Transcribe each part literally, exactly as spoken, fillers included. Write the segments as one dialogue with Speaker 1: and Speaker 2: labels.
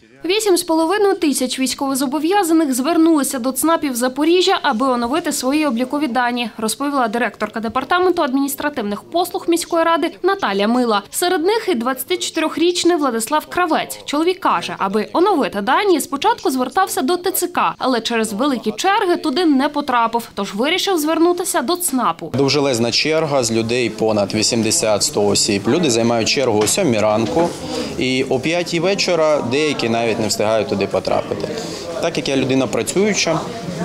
Speaker 1: Вісім з половиною тисяч військовозобов'язаних звернулися до ЦНАПів Запоріжжя, аби оновити свої облікові дані, розповіла директорка департаменту адміністративних послуг міської ради Наталя Мила. Серед них і двадцятичотирирічний Владислав Кравець. Чоловік каже, аби оновити дані, спочатку звертався до ТЦК, але через великі черги туди не потрапив, тож вирішив звернутися до ЦНАПу.
Speaker 2: Довжелезна черга з людей понад вісімдесят - сто осіб. Люди займають чергу о сьомій ранку і о п'ятій вечора деякі навіть не встигають туди потрапити. Так як я людина працююча,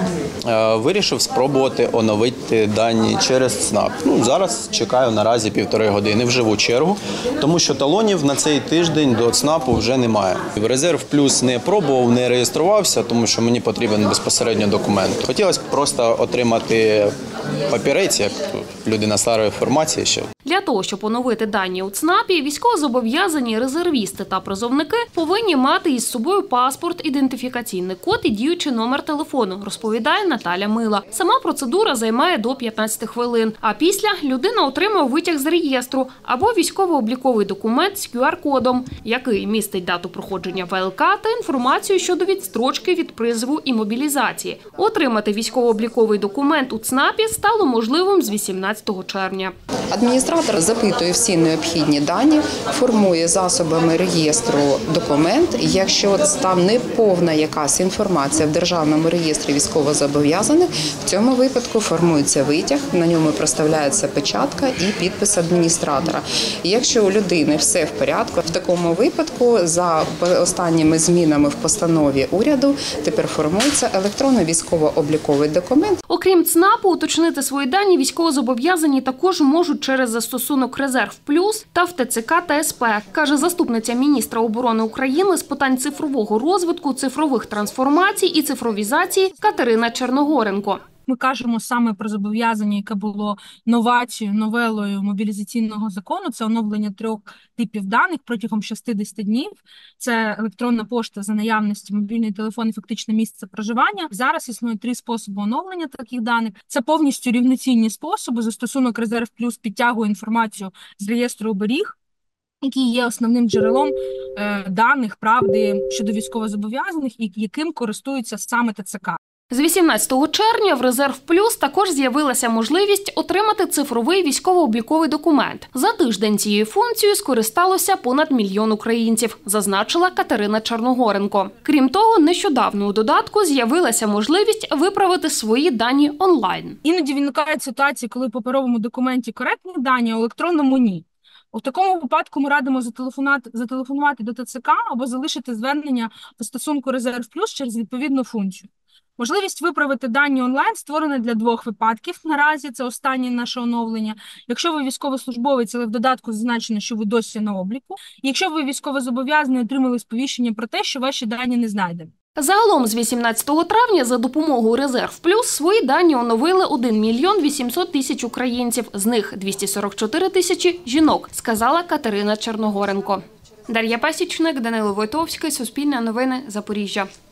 Speaker 2: вирішив спробувати оновити дані через ЦНАП. Ну, зараз чекаю наразі півтори години в живу чергу, тому що талонів на цей тиждень до ЦНАПу вже немає. В Резерв Плюс не пробував, не реєструвався, тому що мені потрібен безпосередньо документ. Хотілося б просто отримати папірець, як людина старої формації ще.
Speaker 1: Для того, щоб оновити дані у ЦНАПі, військовозобов'язані резервісти та призовники повинні мати із собою паспорт, ідентифікаційний код і діючий номер телефону, розповідає Наталя Мила. Сама процедура займає до п'ятнадцяти хвилин, а після людина отримує витяг з реєстру або військово-обліковий документ з кю ар кодом, який містить дату проходження ве el ка та інформацію щодо відстрочки від призову і мобілізації. Отримати військово-обліковий документ у ЦНАПі стало можливим з вісімнадцятого червня.
Speaker 3: Адміністратор запитує всі необхідні дані, формує засобами реєстру документ. Якщо там не повна якась інформація в Державному реєстрі військовозобов'язаних, в цьому випадку формується витяг, на ньому проставляється печатка і підпис адміністратора. Якщо у людини все в порядку, в такому випадку за останніми змінами в постанові уряду тепер формується електронний військово-обліковий документ.
Speaker 1: Окрім ЦНАПу, уточнити свої дані військовозобов'язані також можуть через застосунок «Резерв Плюс» та в те це ка та ес пе, каже заступниця міністра оборони України з питань цифрового розвитку, цифрових трансформацій і цифровізації Катерина Черногоренко.
Speaker 4: Ми кажемо саме про зобов'язання, яке було новацією, новелою мобілізаційного закону. Це оновлення трьох типів даних протягом шістдесят днів. Це електронна пошта за наявності, мобільний телефон і фактичне місце проживання. Зараз існує три способи оновлення таких даних. Це повністю рівноцінні способи. Застосунок «Резерв Плюс» підтягує інформацію з реєстру оберіг, який є основним джерелом е, даних, правди щодо військовозобов'язаних і яким користуються саме те це ка.
Speaker 1: З вісімнадцятого червня в «Резерв Плюс» також з'явилася можливість отримати цифровий військово-обліковий документ. За тиждень цією функцією скористалося понад мільйон українців, зазначила Катерина Черногоренко. Крім того, нещодавно у додатку з'явилася можливість виправити свої дані онлайн.
Speaker 4: Іноді виникають ситуації, коли в паперовому документі коректні дані, а в електронному – ні. У такому випадку ми радимо зателефонувати, зателефонувати до те це ка або залишити звернення по стосунку «Резерв Плюс» через відповідну функцію. Можливість виправити дані онлайн створена для двох випадків наразі, це останнє наше оновлення. Якщо ви військовослужбовець, але в додатку зазначено, що ви досі на обліку. І якщо ви військовозобов'язані отримали сповіщення про те, що ваші дані не знайдені.
Speaker 1: Загалом з вісімнадцятого травня за допомогою «Резерв Плюс» свої дані оновили один мільйон вісімсот тисяч українців, з них двісті сорок чотири тисячі – жінок, сказала Катерина Черногоренко. Дар'я Пасічник, Данило Войтовський, Суспільне новини, Запоріжжя.